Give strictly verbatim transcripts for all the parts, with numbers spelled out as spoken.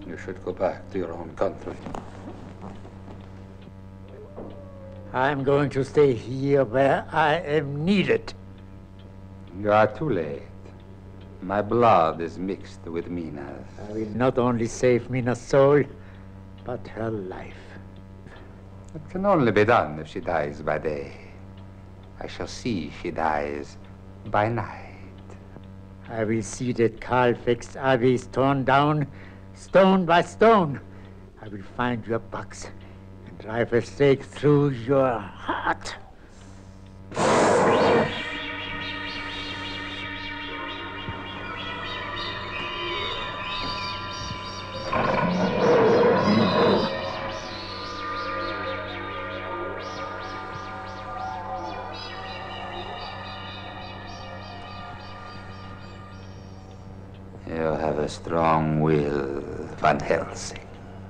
You should go back to your own country. I'm going to stay here where I am needed. You are too late. My blood is mixed with Mina's. I will not only save Mina's soul, but her life. It can only be done if she dies by day. I shall see she dies by night. I will see that Carlfex's abbey is torn down, stone by stone. I will find your box and drive a stake through your heart. You have a strong will, Van Helsing.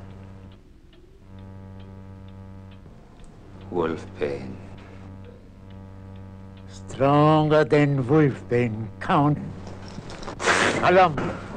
Wolfbane. Stronger than Wolfbane, Count. Alum.